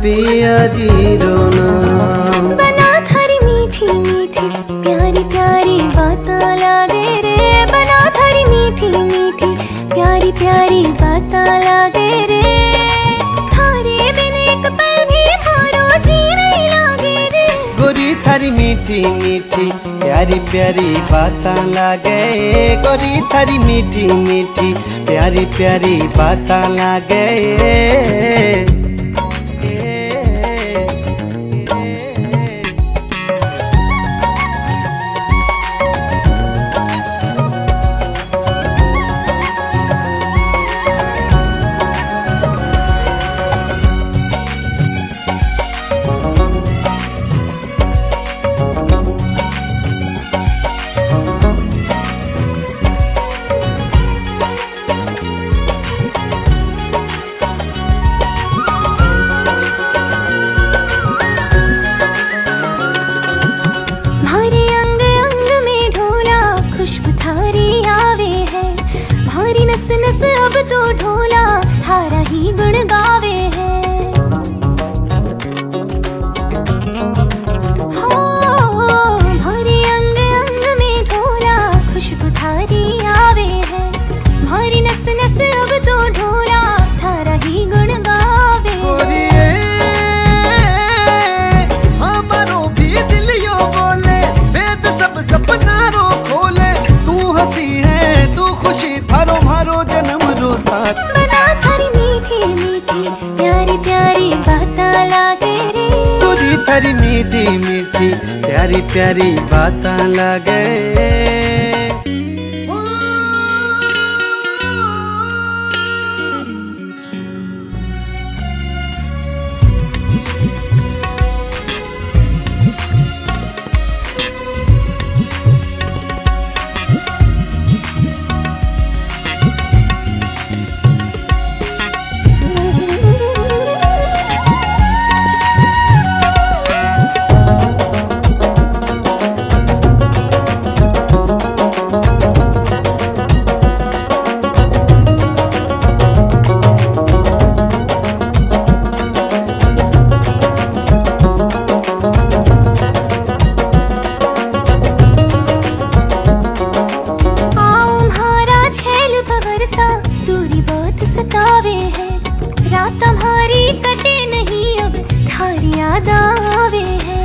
पिया जीरो नाम। बना थारी मीठी मीठी प्यारी प्यारी बातां लागे रे, बना थारी मीठी मीठी प्यारी प्यारी बातां लागे रे। थारे बिन एक पल भी मारो जी नहीं लागे रे। गोरी थारी मीठी मीठी प्यारी प्यारी बातां लागे, गोरी थारी मीठी मीठी प्यारी प्यारी बातां लागे। नस नस अब तो ढोला थारा ही गुण गावे है। हो भारी अंग अंग में ढोला खुशबू थारी आवे है। भारी नस नस अब तो ढोला थारा ही गुण गावे। हमारो भी दिल यो बोले, वेद सब सपना रो खोले। तू हंसी है तू खुशी थारो मारो जन्म रो साथ। बना थारी मीठी मीठी प्यारी प्यारी बातां लागे रे। गोरी थारी मीठी मीठी प्यारी प्यारी बातां लागे। सतावे है रात हमारी कटे नहीं अब थारी याद आवे है।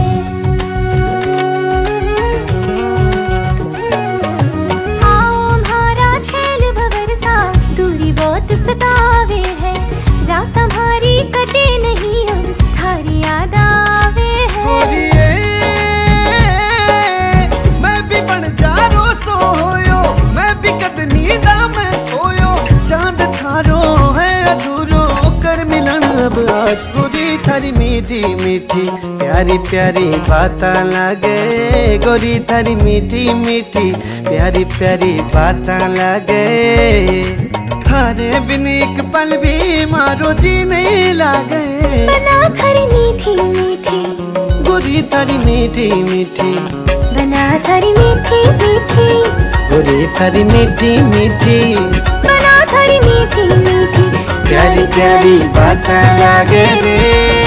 आओ हमारा छेल भवर सा दूरी बहुत सतावे है। रात हमारी कटे नहीं अब थारी याद आवे है। मैं भी बन जा रो सोयो, मैं भी कद नींदा में सोयो। चांद थारो है अधूरो कर मिलन अब आज। गोरी थारी मीठी मीठी प्यारी प्यारी बातां लागे, गोरी थारी मीठी मीठी प्यारी प्यारी बातां लागे। थारे बिन एक पल भी मारो जी नहीं लागे। बना थारी मीठी मीठी गोरी थारी मीठी मीठी, बना थारी मीठी मीठी गोरी थारी मीठी मीठी, बना थारी मीठी मीठी प्यारी प्यारी बातां लागे रे।